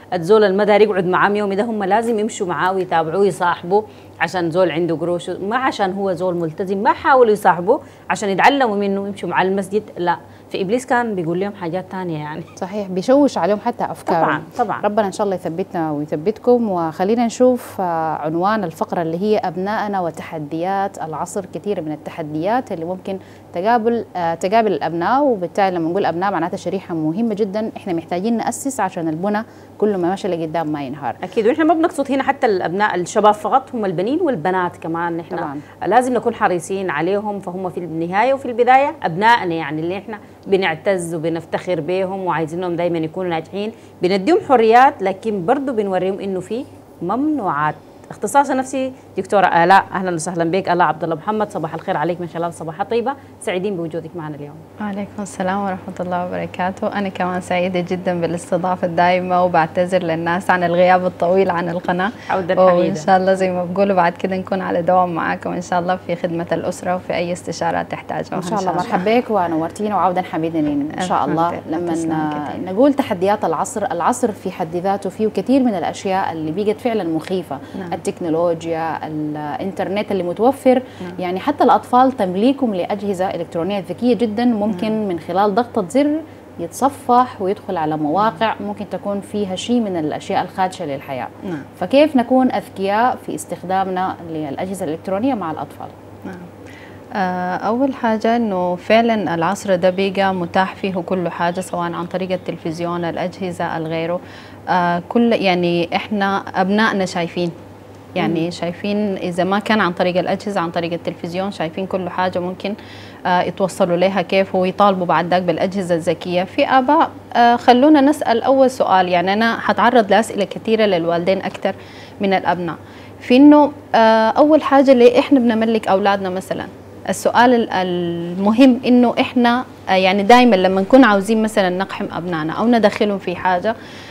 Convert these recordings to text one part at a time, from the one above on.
الزول المدار يقعد معاهم يومي ده هم لازم يمشوا معاه ويتابعوه ويصاحبوا عشان زول عنده قروش، ما عشان هو زول ملتزم، ما حاولوا يصاحبوا عشان يتعلموا منه يمشوا مع المسجد، لا، في ابليس كان بيقول لهم حاجات ثانيه يعني. صحيح، بيشوش عليهم حتى افكارهم. طبعا طبعا. ربنا ان شاء الله يثبتنا ويثبتكم. وخلينا نشوف عنوان الفقره اللي هي ابنائنا وتحديات العصر. كثير من التحديات اللي ممكن تقابل الابناء، وبالتالي لما نقول ابناء معناتها شريحه مهمه جدا احنا محتاجين ناسس عشان البنى كل ما مشى لقدام ما ينهار. اكيد، واحنا ما بنقصد هنا حتى الابناء الشباب فقط، هم البنين والبنات كمان، نحن طبعا لازم نكون حريصين عليهم، فهم في النهايه وفي البدايه ابنائنا يعني اللي احنا بنعتز وبنفتخر بهم وعايزينهم دائما يكونوا ناجحين، بنديهم حريات لكن برضه بنوريهم انه في ممنوعات. اختصاص نفسي دكتورة آلاء، اهلا وسهلا بك. آلاء عبد الله محمد، صباح الخير عليك، ما شاء الله صباحة طيبة، سعيدين بوجودك معنا اليوم. وعليكم السلام ورحمة الله وبركاته. أنا كمان سعيدة جدا بالاستضافة الدائمة، وبعتذر للناس عن الغياب الطويل عن القناة، وإن شاء الله زي ما بقولوا بعد كده نكون على دوام معاكم إن شاء الله في خدمة الأسرة وفي أي استشارات تحتاجها إن شاء الله. مرحبا بك ونورتينا وعودا حميدا إن شاء الله. لما نقول تحديات العصر في حد ذاته فيه كثير من الأشياء اللي بقت فعلا مخيفة. التكنولوجيا، الانترنت اللي متوفر، يعني حتى الأطفال تمليكهم لأجهزة إلكترونية ذكية جدا ممكن من خلال ضغطة زر يتصفح ويدخل على مواقع ممكن تكون فيها شيء من الأشياء الخادشة للحياة. فكيف نكون أذكياء في استخدامنا للأجهزة الإلكترونية مع الأطفال؟ أول حاجة إنه فعلا العصر ده بقى متاح فيه كل حاجة، سواء عن طريق التلفزيون، الأجهزة، الغيره. كل يعني إحنا أبنائنا شايفين، يعني شايفين إذا ما كان عن طريق الأجهزة عن طريق التلفزيون، شايفين كل حاجة ممكن يتوصلوا لها كيف، ويطالبوا بعد ذاك بالأجهزة الذكية. في آباء خلونا نسأل أول سؤال، يعني أنا حتعرض لأسئلة كثيرة للوالدين أكثر من الأبناء، في إنه أول حاجة ليه إحنا بنملك أولادنا مثلا. السؤال المهم إنه إحنا يعني دائما لما نكون عاوزين مثلا نقحم أبنائنا أو ندخلهم في حاجة،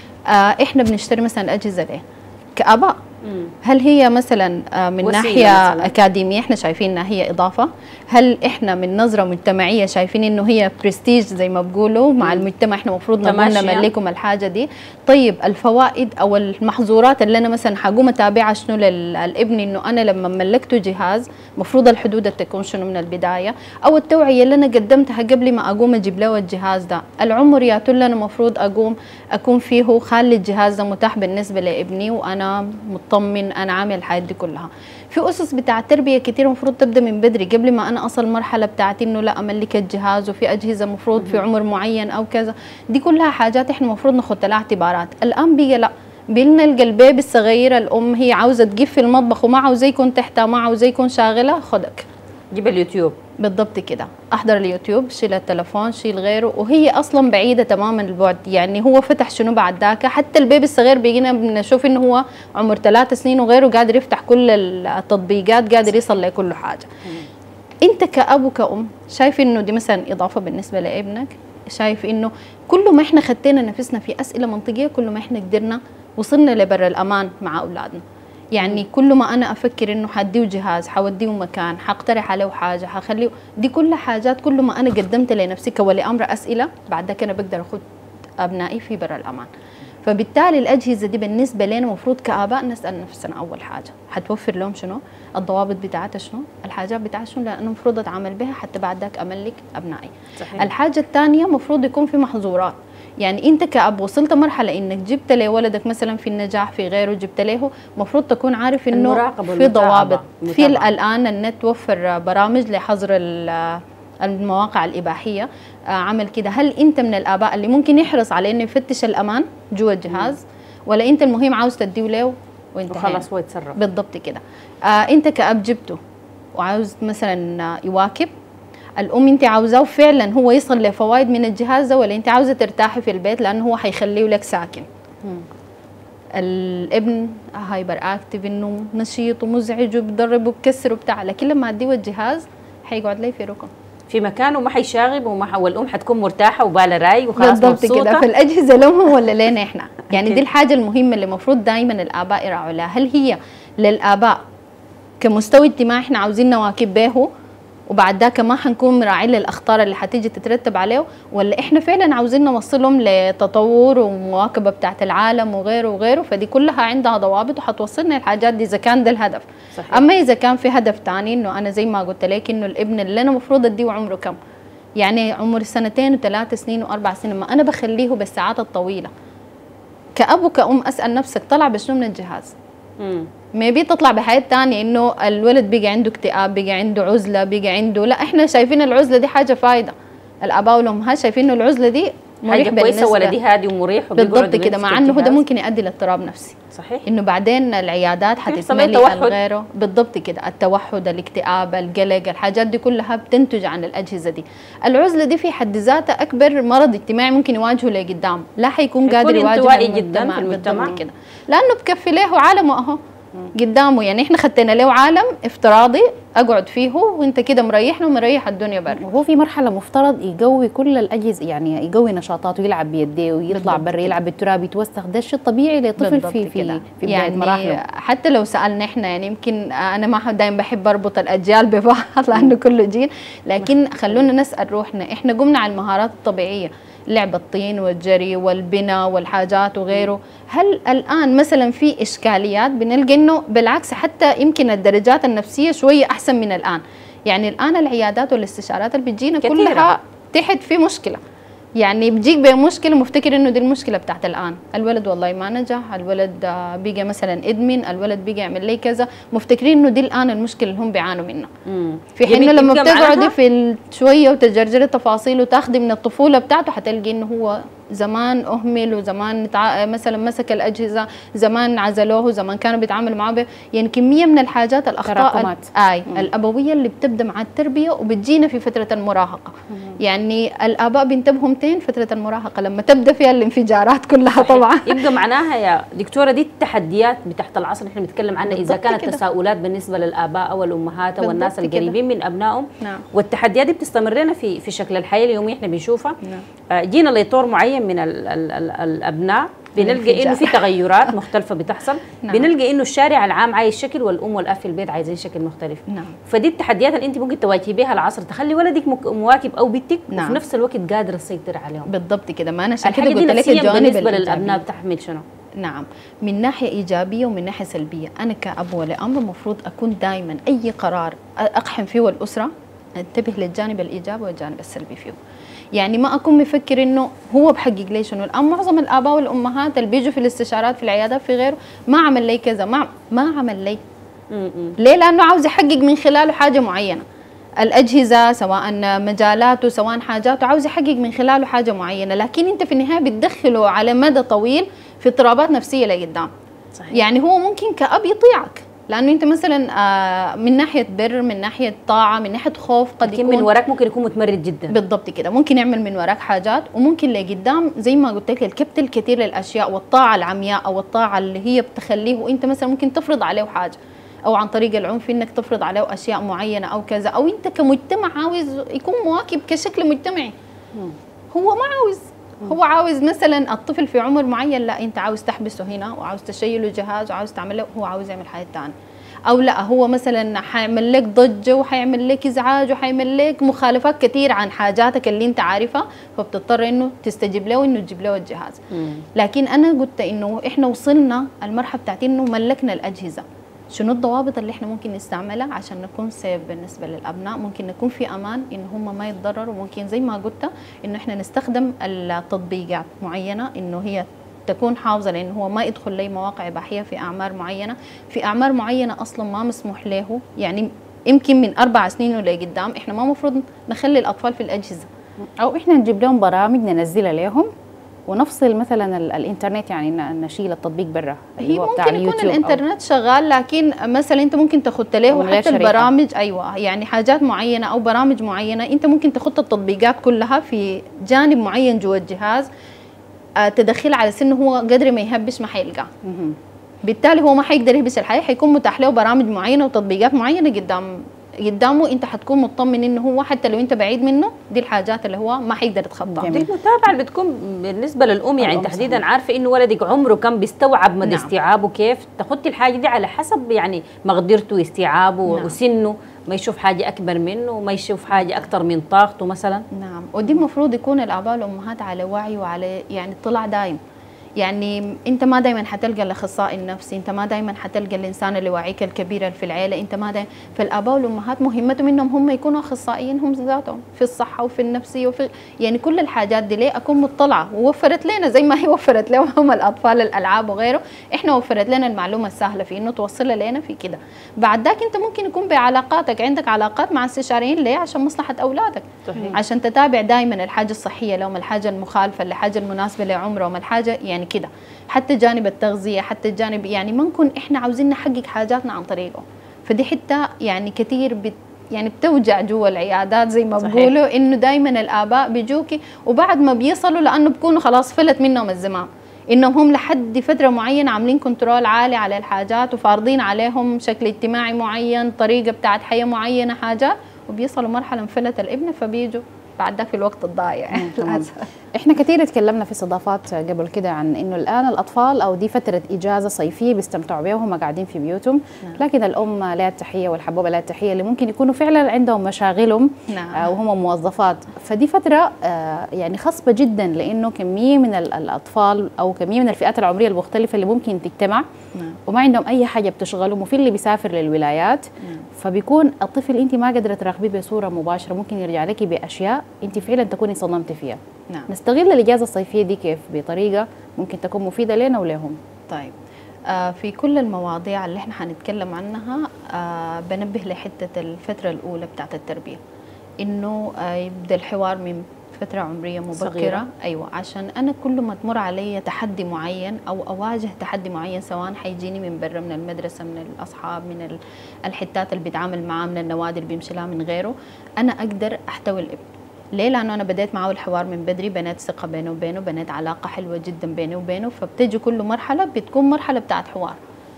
إحنا بنشتري مثلا أجهزة ليه كآباء؟ هل هي مثلا من ناحية مثلاً أكاديمية احنا شايفين انها هي إضافة؟ هل احنا من نظرة مجتمعية شايفين انه هي برستيج زي ما بقولوا مع المجتمع، احنا المفروض نقول نملكهم الحاجة دي؟ طيب الفوائد او المحظورات اللي انا مثلا حقوم اتابعها شنو للابن، انه انا لما ملكته جهاز مفروض الحدود تكون شنو من البداية، او التوعية اللي انا قدمتها قبل ما اقوم اجيب له الجهاز ده، العمر يا ترى انا مفروض اكون فيه خالي الجهاز ده متاح بالنسبة لابني وانا مطمن انا عامل الحاجات دي كلها. في اسس بتاع التربيه كتير المفروض تبدا من بدري قبل ما انا اصل المرحله بتاعت انه لا املك الجهاز، وفي اجهزه مفروض في عمر معين او كذا. دي كلها حاجات احنا المفروض ناخد لها اعتبارات. الان بيجي لا، بنلقى البيبي الصغيره الام هي عاوزه تجيب في المطبخ وما عاوزه يكون تحتها، ما عاوزه يكون شاغله، خدك جيب اليوتيوب. بالضبط كده، احضر اليوتيوب، شيل التلفون، شيل غيره، وهي اصلا بعيده تماما البعد. يعني هو فتح شنو بعد ذاك؟ حتى البيبي الصغير بيجينا بنشوف انه هو عمر 3 سنين وغيره قادر يفتح كل التطبيقات، قادر يصل لكل حاجه. انت كأب وكأم شايف انه دي مثلا اضافه بالنسبه لابنك؟ شايف انه كل ما احنا خدينا نفسنا في اسئله منطقيه كل ما احنا قدرنا وصلنا لبر الامان مع اولادنا. يعني كل ما انا افكر انه حديه جهاز، حوديه مكان، حقترح عليه حاجه، حخليه، دي كل حاجات كل ما انا قدمت لنفسي كولي امر اسئله بعد ذاك انا بقدر اخذ ابنائي في بر الامان. فبالتالي الاجهزه دي بالنسبه لنا المفروض كاباء نسال نفسنا اول حاجه حتوفر لهم شنو؟ الضوابط بتاعتها شنو؟ الحاجات بتاعتها شنو؟ لانه المفروض اتعامل بها حتى بعد ذاك املك ابنائي. صحيح. الحاجه الثانيه المفروض يكون في محظورات. يعني انت كأب وصلت مرحله انك جبت لولدك مثلا في النجاح في غيره، جبت له، المفروض تكون عارف انه في ضوابط. في الان النت توفر برامج لحظر المواقع الاباحيه، عمل كده. هل انت من الاباء اللي ممكن يحرص على انه يفتش الامان جوا الجهاز، ولا انت المهم عاوز تديه له وانت وخلاص هو يتصرف؟ بالضبط كده. انت كأب جبته وعاوز مثلا يواكب، الام انت عاوزاه فعلا هو يصل لفوائد من الجهاز ده، ولا انت عاوزه ترتاحي في البيت لانه هو حيخليه لك ساكن؟ الابن هايبر اكتف، انه نشيط ومزعج وبيضرب وبكسر وبتاع، لكن لما اديه الجهاز حيقعد لي في ركن في مكانه وما حيشاغب والام حتكون مرتاحه وبالها راي وخلاص مبسوطه. كده في الاجهزه لهم ولا لنا احنا؟ يعني دي الحاجه المهمه اللي المفروض دائما الاباء يراعوا لها. هل هي للاباء كمستوى اجتماعي احنا عاوزين نواكب به، وبعد ذاك ما حنكون مراعين للاخطار اللي حتيجي تترتب عليه، ولا احنا فعلا عاوزين نوصلهم لتطور ومواكبه بتاعت العالم وغيره وغيره. فدي كلها عندها ضوابط وحتوصلنا الحاجات دي اذا كان ده الهدف. صحيح. اما اذا كان في هدف ثاني، انه انا زي ما قلت لك انه الابن اللي انا المفروض اديه عمره كم، يعني عمر 2 و3 سنين و4 سنين، ما انا بخليه بالساعات الطويله. كأب وكأم اسال نفسك طلع بشنو من الجهاز؟ ميبي تطلع بحياة تانية انه الولد بيجي عنده اكتئاب، بيجي عنده عزلة، بيجي عنده، لا احنا شايفين العزلة دي حاجة فايدة. الاباء والامهات شايفين انه العزلة دي مريح حاجة كويسة، ولدي هادي ومريح بالضبط كده، مع انه ده ممكن يؤدي لاضطراب نفسي. صحيح. انه بعدين العيادات حتتملي غيره. بالضبط كده، التوحد، الاكتئاب، القلق، الحاجات دي كلها بتنتج عن الاجهزة دي. العزلة دي في حد ذاتها اكبر مرض اجتماعي ممكن يواجهه لقدام، لا حيكون قادر يواجه جدا في المجتمع كده، لانه بكفي له عالمه اهو قدامه. يعني احنا خدنا له عالم افتراضي اقعد فيه وانت كده مريحنا ومريح الدنيا برا، وهو في مرحله مفترض يقوي كل الاجهزه، يعني يقوي نشاطاته، يلعب بيديه ويطلع برا يلعب بالتراب يتوسخ، ده الشيء الطبيعي لطفل في بدايه يعني مراحله. حتى لو سالنا احنا، يعني يمكن انا ما دائما بحب اربط الاجيال ببعض لانه كله جيل، لكن خلونا نسال روحنا، احنا قمنا على المهارات الطبيعيه، لعب الطين والجري والبناء والحاجات وغيره. هل الآن مثلا في إشكاليات؟ بنلقى إنه بالعكس، حتى يمكن الدرجات النفسية شوية أحسن من الآن. يعني الآن العيادات والاستشارات اللي بتجينا كلها تحت في مشكلة، يعني بيجيك بمشكله مفتكر انه دي المشكله بتاعت الان، الولد والله ما نجح، الولد بيجي مثلا ادمن، الولد بيجي يعمل لي كذا، مفتكرين انه دي الان المشكله اللي هم بيعانوا منها. في حين لما بتقعدي في شويه وتجرجري التفاصيل وتاخدي من الطفوله بتاعته حتلقي انه هو زمان اهمل، وزمان مثلا مسك الاجهزه، زمان عزلوه، زمان كانوا بيتعاملوا معاه يعني كميه من الحاجات الاخطاء الابويه اللي بتبدا مع التربيه وبتجينا في فتره المراهقه. يعني الاباء بينتبهوا متين فتره المراهقه لما تبدا فيها الانفجارات كلها طبعا. يبقى معناها يا دكتوره دي التحديات بتاعت العصر اللي احنا بنتكلم عنها، اذا كانت تساؤلات بالنسبه للاباء او الامهات او الناس القريبين من ابنائهم. نعم. والتحديات دي بتستمر لنا في شكل الحياه اليوميه احنا بنشوفها. نعم. جينا لطور معين من الابناء، بنلقى انه في تغيرات مختلفه بتحصل. نعم. بنلقى انه الشارع العام عايز شكل والام والاب في البيت عايزين شكل مختلف. نعم. فدي التحديات اللي انت ممكن تواجهي بها العصر، تخلي ولدك مواكب او بنتك. نعم. وفي نفس الوقت قادره تسيطر عليهم. بالضبط كده، ما انا عشان كده قلت لك الجوانب بالنسبه للابناء بتحمل شنو؟ نعم، من ناحيه ايجابيه ومن ناحيه سلبيه. انا كأب ولا ام المفروض اكون دائما اي قرار اقحم فيه والاسره انتبه للجانب الايجابي والجانب السلبي فيه. يعني ما اكون مفكر انه هو بحقق لي شنو. الان معظم الاباء والامهات اللي بيجوا في الاستشارات في العيادات في غيره، ما عمل لي كذا، ما عمل لي. ليه؟ لانه عاوز يحقق من خلاله حاجه معينه. الاجهزه سواء مجالاته سواء حاجاته، عاوز يحقق من خلاله حاجه معينه، لكن انت في النهايه بتدخله على مدى طويل في اضطرابات نفسيه لقدام. صحيح. يعني هو ممكن كأب يطيعك، لانه انت مثلا من ناحيه بر، من ناحيه طاعه، من ناحيه خوف، قد يكون من وراك ممكن يكون متمرد جدا. بالضبط كده، ممكن يعمل من وراك حاجات، وممكن لقدام زي ما قلت لك الكبت الكثير للاشياء والطاعه العمياء او الطاعه اللي هي بتخليه، وانت مثلا ممكن تفرض عليه حاجه، او عن طريق العنف انك تفرض عليه اشياء معينه او كذا، او انت كمجتمع عاوز يكون مواكب كشكل مجتمعي. هو ما عاوز، هو عاوز مثلا الطفل في عمر معين، لا انت عاوز تحبسه هنا وعاوز تشيله جهاز وعاوز تعمل له، هو عاوز يعمل حاجه ثانيه. او لا هو مثلا حيعمل لك ضجه وحيعمل لك ازعاج وحيعمل لك مخالفات كثير عن حاجاتك اللي انت عارفها، فبتضطر انه تستجيب له وانه تجيب له الجهاز. لكن انا قلت انه احنا وصلنا المرحله بتاعت انه ملكنا الاجهزه. شنو الضوابط اللي احنا ممكن نستعملها عشان نكون سيف بالنسبه للابناء، ممكن نكون في امان ان هم ما يتضرروا، وممكن زي ما قلت انه احنا نستخدم التطبيقات معينه انه هي تكون حافظه، لانه هو ما يدخل لي مواقع اباحيه في اعمار معينه، في اعمار معينه اصلا ما مسموح له، يعني يمكن من 4 سنين ولا قدام احنا ما مفروض نخلي الاطفال في الاجهزه، او احنا نجيب لهم برامج ننزلها لهم ونفصل مثلا الانترنت، يعني نشيل التطبيق برا. هي ممكن يكون الانترنت شغال، لكن مثلا انت ممكن تخط له حتى البرامج. ايوه، يعني حاجات معينه او برامج معينه انت ممكن تخط التطبيقات كلها في جانب معين جوا الجهاز، تدخل على سنه هو قدر ما يهبش ما حيلقاه. بالتالي هو ما حيقدر يهبش الحياه، حيكون متاح له برامج معينه وتطبيقات معينه قدامه، انت حتكون مطمن انه هو حتى لو انت بعيد منه دي الحاجات اللي هو ما حيقدر يتخطاها. دي المتابعه اللي بتكون بالنسبه للام، يعني تحديدا عارفه انه ولدك عمره كم، بيستوعب مدى استيعابه كيف، تاخدي الحاجه دي على حسب يعني مقدرته استيعابه وسنه، ما يشوف حاجه اكبر منه، ما يشوف حاجه اكثر من طاقته مثلا. نعم، ودي المفروض يكون الاباء والامهات على وعي وعلى يعني اطلاع دائم. يعني انت ما دائما حتلقى الاخصائي النفسي، انت ما دائما حتلقى الانسان اللي وعيك الكبير في العيله، انت ما دائما. فالاباء والامهات مهمتهم انهم هم يكونوا اخصائيين هم ذاتهم في الصحه وفي النفسيه وفي يعني كل الحاجات دي. ليه؟ اكون مطلعه، ووفرت لنا زي ما هي وفرت لهم هم الاطفال الالعاب وغيره، احنا وفرت لنا المعلومه السهله في انه توصلها لنا في كده. بعد ذاك انت ممكن يكون بعلاقاتك عندك علاقات مع استشاريين. ليه؟ عشان مصلحه اولادك. صحيح. عشان تتابع دائما الحاجه الصحيه لهم، الحاجه المخالفه الحاجه المناسبه لعمرهم، الحاجه يعني كده. حتى جانب التغذيه، حتى الجانب يعني ما نكون احنا عاوزين نحقق حاجاتنا عن طريقه. فدي حته يعني كثير يعني بتوجع جوا العيادات زي ما بيقولوا، انه دائما الاباء بيجوكي وبعد ما بيصلوا لانه بيكونوا خلاص فلت منهم الزمام، انهم هم لحد فتره معينه عاملين كنترول عالي على الحاجات وفارضين عليهم شكل اجتماعي معين، طريقه بتاعت حياه معينه، حاجات، وبيصلوا مرحله انفلت الابن فبيجوا بعد ذاك في الوقت الضايع. احنا كثير تكلمنا في استضافات قبل كده عن انه الان الاطفال او دي فتره اجازه صيفيه بيستمتعوا بها وهم قاعدين في بيوتهم. لكن الام لها التحيه والحبوبه لها التحيه اللي ممكن يكونوا فعلا عندهم مشاغلهم وهم موظفات. فدي فتره يعني خصبه جدا، لانه كميه من الاطفال او كميه من الفئات العمريه المختلفه اللي ممكن تجتمع وما عندهم اي حاجه بتشغلهم، وفي اللي بيسافر للولايات. فبيكون الطفل انت ما قادره تراقبيه بصوره مباشره، ممكن يرجع لك باشياء انت فعلا تكوني صدمتي فيها. نستغل الاجازه الصيفيه دي كيف؟ بطريقه ممكن تكون مفيده لنا ولهم. طيب في كل المواضيع اللي احنا حنتكلم عنها بنبه لحته الفتره الاولى بتاعت التربيه، انه يبدا الحوار من فترة عمرية مبكرة صغيرة. أيوة، عشان أنا كل ما تمر علي تحدي معين أو أواجه تحدي معين، سواء حيجيني من برا، من المدرسة، من الأصحاب، من الحتات اللي بيتعامل معاه، من النوادي اللي بيمشي لها، من غيره، أنا أقدر أحتوي الابن. ليه؟ لأنه أنا بديت معه الحوار من بدري، بنيت ثقة بينه وبينه، بنيت علاقة حلوة جدا بيني وبينه. فبتجي كل مرحلة بتكون مرحلة بتاعت حوار.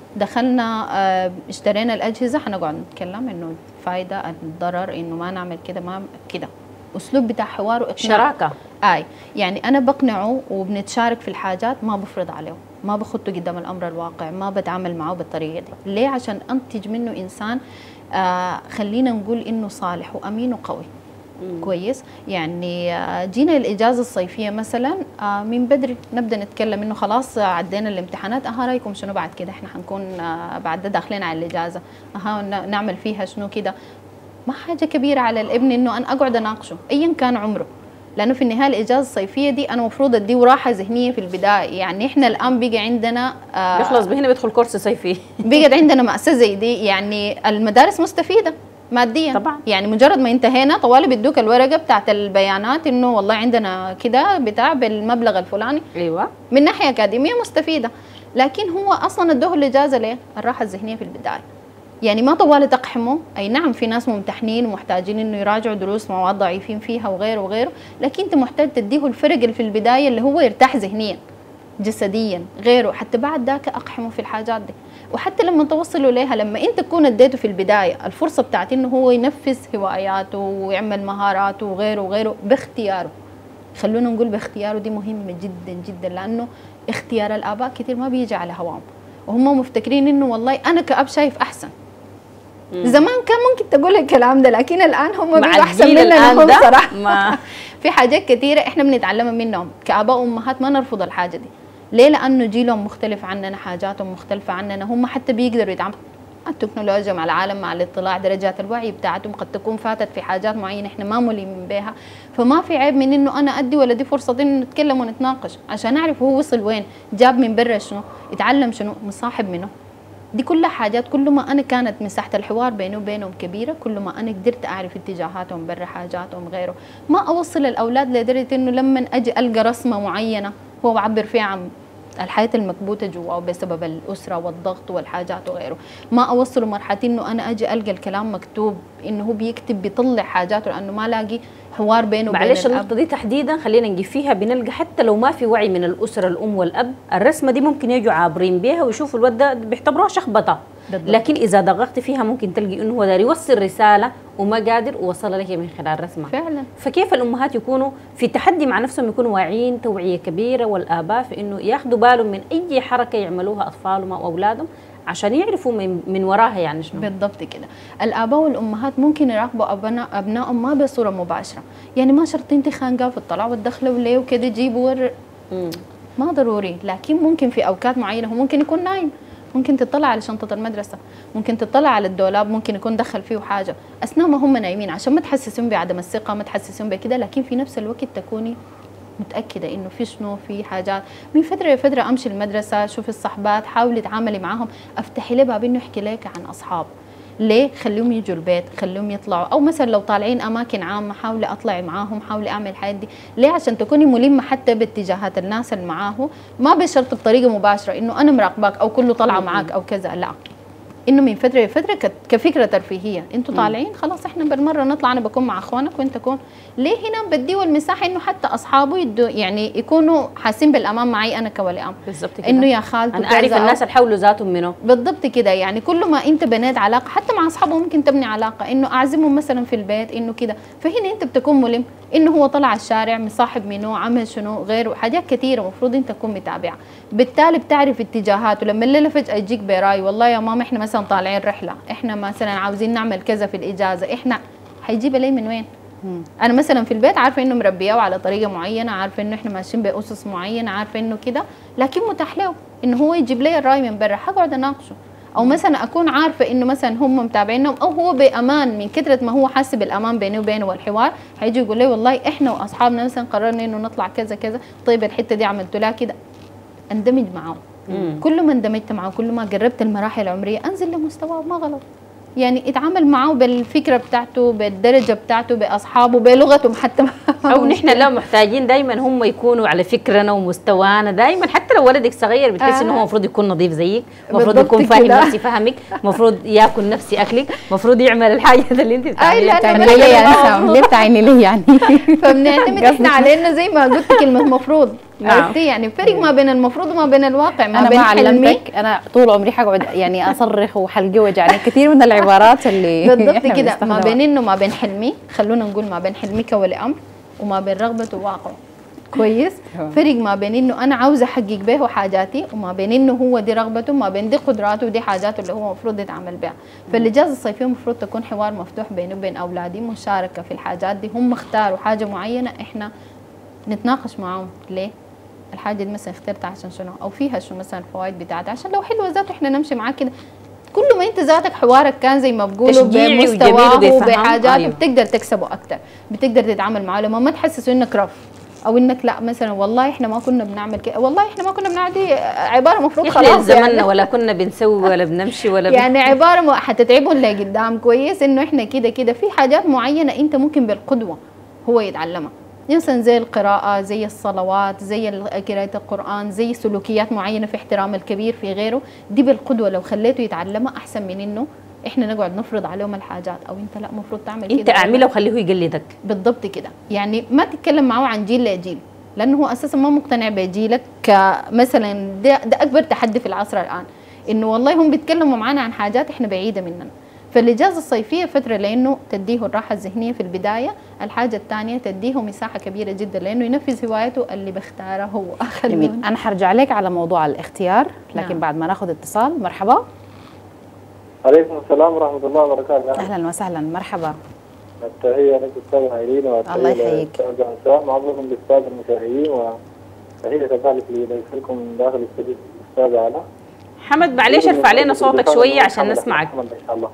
دخلنا اشترينا الأجهزة، حنقعد نتكلم إنه الفايدة، الضرر، إنه ما نعمل كده، ما كده. اسلوب بتاع حوار واقناع، شراكه. يعني انا بقنعه وبنتشارك في الحاجات، ما بفرض عليه، ما بخطه قدام الامر الواقع، ما بتعامل معه بالطريقه دي. ليه؟ عشان انتج منه انسان خلينا نقول انه صالح وامين وقوي. كويس. يعني جينا الاجازه الصيفيه مثلا من بدري نبدا نتكلم انه خلاص عدينا الامتحانات، رايكم شنو بعد كده؟ احنا حنكون بعد داخلين على الاجازه، نعمل فيها شنو كده. ما حاجه كبيره على الابن انه انا اقعد اناقشه ايا كان عمره، لانه في النهايه الاجازه الصيفيه دي انا المفروض اديه راحه ذهنيه في البدايه. يعني احنا الان بقى عندنا بيخلص بهنا بيدخل كورس صيفي بقى عندنا مأساة زي دي. يعني المدارس مستفيده ماديا طبعا، يعني مجرد ما انتهينا طوالي بيدوك الورقه بتاعت البيانات انه والله عندنا كده بتاع بالمبلغ الفلاني. ايوه، من ناحيه اكاديميه مستفيده، لكن هو اصلا ادوه الاجازه ليه؟ الراحه الذهنيه في البدايه. يعني ما طوال تقحمه، اي نعم في ناس ممتحنين ومحتاجين انه يراجعوا دروس مواد ضعيفين فيها وغيره وغيره، لكن انت محتاج تديه الفرق اللي في البدايه اللي هو يرتاح ذهنيا جسديا غيره، حتى بعد ذاك اقحمه في الحاجات دي. وحتى لما توصلوا ليها، لما انت تكون اديته في البدايه الفرصه بتاعت انه هو ينفذ هواياته ويعمل مهاراته وغيره وغيره باختياره، خلونا نقول باختياره، دي مهمه جدا جدا، لانه اختيار الاباء كثير ما بيجي على هواهم، وهم مفتكرين انه والله انا كأب شايف احسن. زمان كان ممكن تقول الكلام ده، لكن الان هم بيبقوا احسن مننا هم صراحه. في حاجات كثيره احنا بنتعلمها منهم كاباء وامهات، ما نرفض الحاجه دي. ليه؟ لانه جيلهم مختلف عننا، حاجاتهم مختلفه عننا، هم حتى بيقدروا يتعاملوا مع التكنولوجيا، مع العالم، مع الاطلاع، درجات الوعي بتاعتهم قد تكون فاتت في حاجات معينه احنا ما ملمين بها. فما في عيب من انه انا ادي ولدي فرصه انه نتكلم ونتناقش عشان اعرف هو وصل وين، جاب من برا شنو، يتعلم شنو، مصاحب منه. دي كلها حاجات، كل ما انا كانت مساحه الحوار بيني وبينهم كبيره، كل ما انا قدرت اعرف اتجاهاتهم برا، حاجاتهم غيره. ما اوصل الاولاد لدرجه انه لما اجي القى رسمه معينه هو بعبر فيها عن الحياه المكبوته جوا بسبب الاسره والضغط والحاجات وغيره، ما اوصله مرحله انه انا اجي القى الكلام مكتوب انه هو بيكتب بيطلع حاجاته، لانه ما لاقي حوار بينه وبين معلش النقطه دي تحديدا خلينا نجي فيها. بنلقى حتى لو ما في وعي من الاسره الام والاب، الرسمه دي ممكن يجوا عابرين بيها ويشوفوا الولد ده بيعتبروها شخبطه، لكن اذا ضغطت فيها ممكن تلقي انه هو داير يوصل رساله وما قادر وصل لك من خلال رسمه فعلا. فكيف الامهات يكونوا في تحدي مع نفسهم، يكونوا واعيين توعيه كبيره، والاباء في انه ياخذوا بالهم من اي حركه يعملوها اطفالهم او اولادهم عشان يعرفوا من وراها يعني شنو. بالضبط كده. الآباء والأمهات ممكن يراقبوا أبنائهم ما بصورة مباشرة، يعني ما شرط انت خانقة في الطلع وتدخلوا ليه وكده جيبوا ما ضروري، لكن ممكن في أوقات معينة هو ممكن يكون نايم، ممكن تطلع على شنطة المدرسة، ممكن تطلع على الدولاب، ممكن يكون دخل فيه حاجة أثناء ما هم نايمين عشان ما تحسسون بعدم الثقة، ما تحسسون بكده، لكن في نفس الوقت تكوني متأكدة إنه في شنو، في حاجات. من فترة لفترة أمشي المدرسة، شوفي الصحبات، حاولي تعاملي معاهم، افتحي له باب إنه يحكي لك عن أصحاب. ليه؟ خليهم يجوا البيت، خليهم يطلعوا، أو مثلا لو طالعين أماكن عامة حاولي أطلعي معاهم، حاولي أعمل الحاجات دي. ليه؟ عشان تكوني ملمة حتى باتجاهات الناس اللي معاه، ما بشرط بطريقة مباشرة إنه أنا مراقباك أو كله طالعة معاك أو كذا، لا. انه من فتره لفتره كفكره ترفيهيه، انتوا طالعين خلاص احنا بالمره نطلع، انا بكون مع اخوانك وانت تكون. ليه هنا بديه المساحه انه حتى اصحابه يعني يكونوا حاسين بالامان معي انا كولي ام. بالضبط كده. انه يا خالته انا اعرف الناس اللي حولوا ذاتهم منه. بالضبط كده. يعني كل ما انت بنيت علاقه حتى مع اصحابه ممكن تبني علاقه، انه اعزمهم مثلا في البيت انه كده، فهنا انت بتكون ملم انه هو طلع الشارع مصاحب منه، عمل شنو غيره، حاجات كثيره المفروض انت تكون متابعه. بالتالي بتعرف اتجاهاته. لما الليله فجاه يجيك براي والله يا ماما احنا مثلا طالعين رحله، احنا مثلا عاوزين نعمل كذا في الاجازه، احنا حيجيب لي من وين؟ انا مثلا في البيت عارفه انه مربياه على طريقه معينه، عارفه انه احنا ماشيين باسس معينه، عارفه انه كده، لكن متاح له انه هو يجيب لي الراي من برا، حقعد اناقشه. او مثلا اكون عارفه انه مثلا هم متابعينهم، او هو بامان من كثره ما هو حاسس بالامان بيني وبينه والحوار، هيجي يقول لي والله احنا واصحابنا مثلا قررنا انه نطلع كذا كذا، طيب الحته دي عملت لها كده، اندمج معه. كل ما اندمجت معه، كل ما قربت المراحل العمريه، انزل لمستواه، ما غلط. يعني اتعامل معه بالفكره بتاعته، بالدرجه بتاعته، باصحابه، بلغتهم حتى. او نحن لا محتاجين دائما هم يكونوا على فكرنا ومستوانا دائما، حتى لو ولدك صغير بتحس انه هو المفروض يكون نظيف زيك، المفروض يكون فاهم نفسي فهمك، المفروض ياكل نفسي اكلك، المفروض يعمل الحاجات اللي انت بتعمليها. بتعملي لي يا نسام، ليه بتعيني لي يعني؟ فبنعتمد احنا على انه زي ما قلت كلمه المفروض، عرفتي؟ يعني فرق ما بين المفروض وما بين الواقع، ما بين حلمي. انا طول عمري حقعد يعني اصرخ وحلقي وجعني كثير من العبارات اللي بالضبط كده، ما بين انه ما بين حلمي، خلونا نقول ما بين حلمي كولي امر وما بين رغبته وواقعه. كويس؟ فرق ما بين انه انا عاوزه احقق به حاجاتي، وما بين انه هو دي رغبته، ما بين دي قدراته ودي حاجاته اللي هو المفروض يتعامل بها. فالاجازه الصيفيه المفروض تكون حوار مفتوح بيني وبين اولادي، مشاركه في الحاجات دي، هم اختاروا حاجه معينه احنا نتناقش معاهم. ليه؟ الحاجه دي مثلا اخترتها عشان شنو، او فيها شو مثلا الفوائد بتاعتها، عشان لو حلوه ذاته احنا نمشي معاك كده. كل ما انت ذاتك حوارك كان زي ما بقولوا بمستواه وبحاجاته، أيوه. بتقدر تكسبه اكثر، بتقدر تتعامل معاه، لما ما تحسسه انك رف، او انك لا مثلا والله احنا ما كنا بنعمل كده، والله احنا ما كنا بنعمل دي عباره مفروض خلاص زماننا يعني. ولا كنا بنسوي ولا بنمشي ولا يعني عباره حتتعبوا اللي قدام. كويس انه احنا كده كده في حاجات معينه انت ممكن بالقدوه هو يتعلمها، مثلا زي القراءة، زي الصلوات، زي قراءة القرآن، زي سلوكيات معينة في احترام الكبير في غيره، دي بالقدوة لو خليته يتعلمها أحسن من إنه إحنا نقعد نفرض عليهم الحاجات، أو أنت لا مفروض تعمل كده، أنت أعمله وخليه يقلدك. بالضبط كده. يعني ما تتكلم معه عن جيل لجيل، لأنه هو أساسا ما مقتنع بجيلك كمثلا. ده أكبر تحدي في العصر الآن، إنه والله هم بيتكلموا معنا عن حاجات إحنا بعيدة مننا. فالإجازة الصيفية فترة لأنه تديه الراحة الذهنية في البداية، الحاجة الثانية تديه مساحة كبيرة جدا لأنه ينفذ هوايته اللي بيختاره هو. جميل. أنا حرجع لك على موضوع الاختيار، لكن نعم. بعد ما ناخذ اتصال. مرحبا. عليكم السلام ورحمة الله وبركاته. أهلا وسهلا، مرحبا. التحية لك أستاذ هايلين، الله يحييك. أستاذ أنسان، معظمكم بالأستاذ المشاهدين، وتحية كذلك لضيفكم داخل الاستوديو الأستاذ علاء. محمد معلش ارفع علينا صوتك شوية عشان نسمعك. إن شاء الله.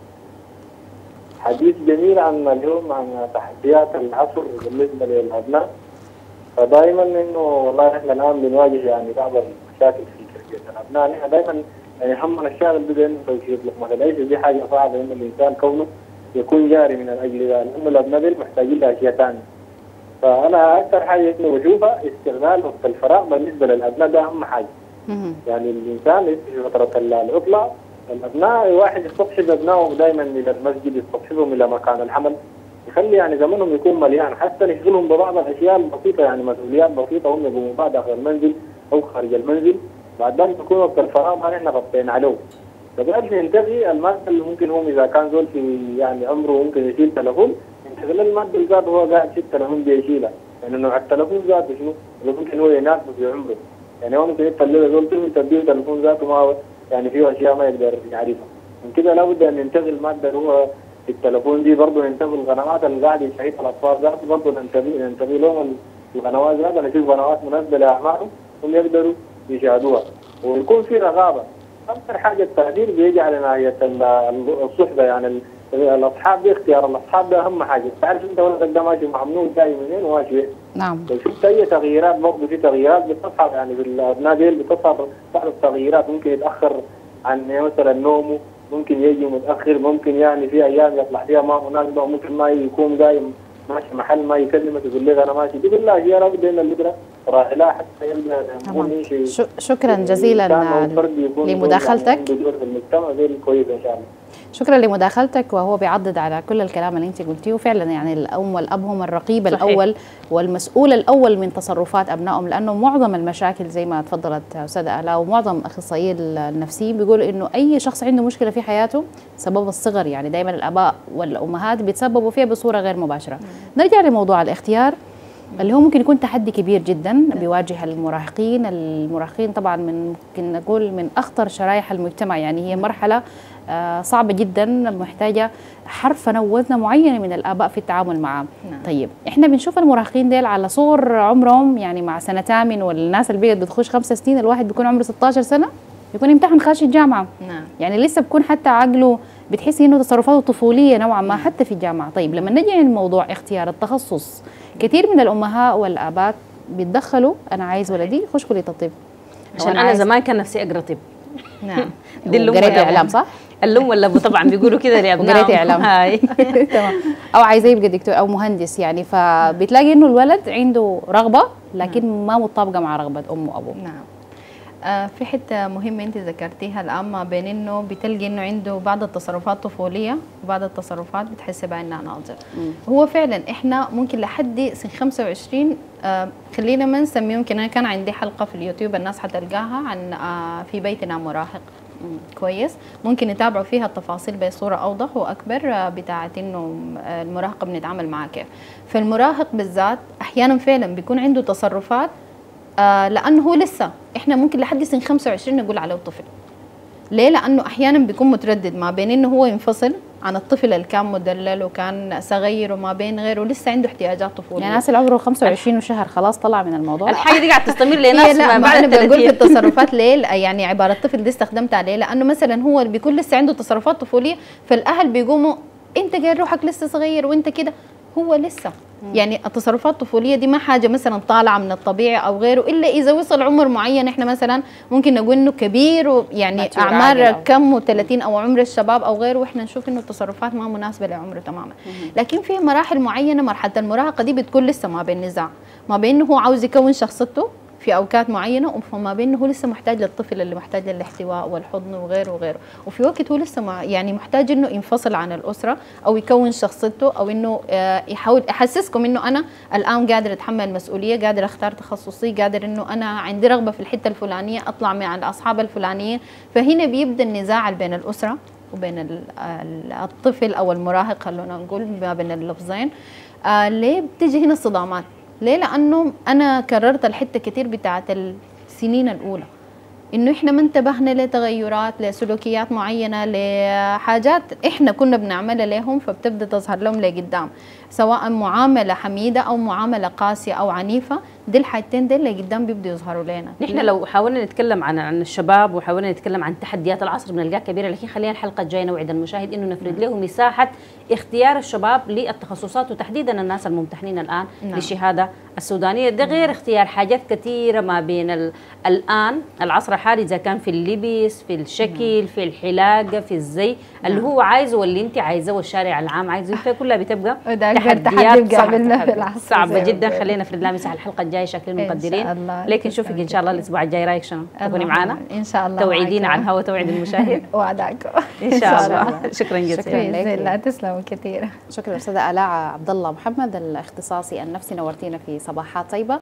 حديث جميل عن اليوم عن تحديات العصر بالنسبة للأبناء. فدائما إنه والله إحنا الآن بنواجه يعني بعض المشاكل في تربية الأبناء. نحن دائما يعني همنا الشاغل بدا إنه توجيه لهم، ليس دي حاجة صعبة إنه الإنسان كونه يكون جاري من أجل ذلك، إنه الأبناء دي محتاجين لأشياء ثانية. فأنا أكثر حاجة إنه بشوفها استغلال وقت الفراغ بالنسبة للأبناء، ده أهم حاجة. يعني الإنسان في فترة العطلة الأبناء واحد يستقشف أبنائهم دائما إلى المسجد، يستقشفهم إلى مكان الحمل، يخلي يعني زمنهم يكون مليان، حتى نشغلهم ببعض الأشياء البسيطة، يعني مسؤوليات بسيطة هم يقوموا بها داخل المنزل أو خارج المنزل. بعد ذلك يكون وقت الفراغ ما نحن غطينا عليه. فبعد ينتهي المادة اللي ممكن هم إذا كان زول في يعني عمره ممكن يشيل تلفون، ينتقل المادة اللي ذاته هو قاعد يشيل تلفون بيشيلها، يعني نوع التلفون ذاته شنو؟ اللي ممكن هو يناسبه في عمره. يعني هو ممكن يطلع زول تديه تلفون ذاته ما يعني فيه اشياء ما يقدر يعرفها. من كده لابد ان ننتقل الماده اللي هو في التليفون دي، برضه ننتبه القنوات اللي قاعد يشاهدها الاطفال ذات، برضه ننتبه لهم القنوات ذات، نشوف قنوات مناسبه لاعمارهم هم يقدروا يشاهدوها، ويكون في رقابه. اكثر حاجه التقدير بيجي على ناحيه الصحبه، يعني الاصحاب دي، اختيار الاصحاب ده اهم حاجه. تعرف انت ولدك ده ماشي مع منو جاي منين وماشي. نعم. لو شفت اي تغييرات، برضه في تغييرات بتصحى يعني في الابناء دي بتصحى بعض التغييرات، ممكن يتاخر عن مثلا نومه، ممكن يجي متاخر، ممكن يعني في ايام يطلع فيها ما مناسبه، ممكن ما يكون قايم ماشي محل ما يكلمك يقول لك انا ماشي. دي كلها اشياء لابد ان الاسره تراعي لها حتى يبقى شكرا جزيلا لمداخلتك. بدور في المجتمع غير كويس ان شاء الله. شكرا لمداخلتك، وهو بيعضد على كل الكلام اللي انت قلتيه. وفعلا يعني الام والاب هم الرقيب الاول والمسؤول الاول من تصرفات ابنائهم، لانه معظم المشاكل زي ما تفضلت استاذه الاء ومعظم اخصائيي النفسيين بيقولوا انه اي شخص عنده مشكله في حياته سبب الصغر، يعني دائما الاباء والامهات بيتسببوا فيها بصوره غير مباشره. نرجع لموضوع الاختيار اللي هو ممكن يكون تحدي كبير جدا بيواجه المراهقين. المراهقين طبعا ممكن نقول من اخطر شرائح المجتمع، يعني هي مرحله صعبة جدا محتاجة حرفنة ووزنة معينة من الآباء في التعامل معه. طيب احنا بنشوف المراهقين ديل على صور عمرهم يعني مع سنة 8، والناس اللي بقت بتخش 5 سنين الواحد بيكون عمره 16 سنة يكون امتحن خارج الجامعة. يعني لسه بيكون حتى عقله بتحس انه تصرفاته طفولية نوعا ما حتى في الجامعة. طيب لما نجي لموضوع اختيار التخصص، كثير من الأمهات والآباء بيتدخلوا، أنا عايز ولدي يخش كلية الطب عشان أنا زمان كان نفسي أقرأ طب. نعم. دي اللي قريتي إعلام صح؟ الام ولا ابو طبعا بيقولوا كده لابنائهم. قريتي اعلام. هاي تمام. او عايزاه يبقى دكتور او مهندس، يعني فبتلاقي انه الولد عنده رغبه لكن ما مطابقه مع رغبه امه وابوه. نعم. في حته مهمه انت ذكرتيها الان، ما بين انه بتلقي انه عنده بعض التصرفات طفوليه وبعض التصرفات بتحسبها انها ناضجه. هو فعلا احنا ممكن لحد سن 25 خلينا ما نسميه، يمكن انا كان عندي حلقه في اليوتيوب الناس حتلقاها عن في بيتنا مراهق. كويس، ممكن نتابعوا فيها التفاصيل بصوره اوضح واكبر بتاعه انه المراهقه بنتعامل معاه كيف. فالمراهق بالذات احيانا فعلا بيكون عنده تصرفات لانه هو لسه احنا ممكن لحد سن 25 نقول عليه طفل. ليه؟ لانه احيانا بيكون متردد ما بين انه هو ينفصل عن الطفل اللي كان مدلل وكان صغير وما بين غيره لسه عنده احتياجات طفوليه. يعني ناس اللي عمره 25 وشهر خلاص طلع من الموضوع. الحاجه دي قاعده تستمر لناس ما بعد. انا بقول في التصرفات ليه، يعني عباره طفل دي استخدمتها ليه؟ لانه مثلا هو بيكون لسه عنده تصرفات طفوليه، فالاهل بيقوموا انت جاي روحك لسه صغير وانت كده، هو لسه يعني التصرفات الطفوليه دي ما حاجه مثلا طالعه من الطبيعي او غيره، الا اذا وصل عمر معين احنا مثلا ممكن نقول انه كبير ويعني اعمار كم و30 او عمر الشباب او غيره، واحنا نشوف انه التصرفات ما مناسبه لعمره تماما. لكن في مراحل معينه، مرحله المراهقه دي بتكون لسه ما بين نزاع، ما بين انه هو عاوز يكون شخصيته في اوقات معينه، وما بين انه هو لسه محتاج للطفل اللي محتاج للاحتواء والحضن وغيره وغيره، وفي وقت هو لسه يعني محتاج انه ينفصل عن الاسره او يكون شخصيته، او انه يحاول يحسسكم انه انا الان قادر اتحمل مسؤوليه، قادر اختار تخصصي، قادر انه انا عندي رغبه في الحته الفلانيه، اطلع مع الاصحاب الفلانيين. فهنا بيبدا النزاع بين الاسره وبين الطفل او المراهق، خلونا نقول ما بين اللفظين. ليه بتيجي هنا الصدامات؟ ليه؟ لأنه أنا كررت الحتة كتير بتاعت السنين الأولى، إنه إحنا ما انتبهنا لتغيرات، لسلوكيات معينة، لحاجات إحنا كنا بنعملها لهم، فبتبدأ تظهر لهم لقدام، سواء معاملة حميدة أو معاملة قاسية أو عنيفة. دي الحاجتين دي اللي قدام بيبدوا يظهروا لنا. نحن لو حاولنا نتكلم عن الشباب وحاولنا نتكلم عن تحديات العصر بنلقاها كبيره، لكن خلينا الحلقه الجايه نوعد المشاهد انه نفرد له مساحه اختيار الشباب للتخصصات، وتحديدا الناس الممتحنين الان للشهاده السودانيه. ده غير اختيار حاجات كثيره ما بين الان العصر الحالي، اذا كان في اللبس، في الشكل، في الحلاقه، في الزي اللي هو عايزه واللي انت عايزاه والشارع العام عايزه، كلها بتبقى تحديات صعبه جدا. خلينا نفرد لها مساحه الحلقه الجاي شكل المقدرين، لكن نشوفك ان شاء الله الاسبوع الجاي رايك شنو؟ تكوني معنا ان شاء الله، توعدينا عن الهواء، توعد المشاهد. وعداكم ان شاء الله. شكرا جزيلا. لا تسلموا كثير. شكرا استاذه الاء عبد الله محمد، الاختصاصي النفسي، نورتينا في صباحات طيبه.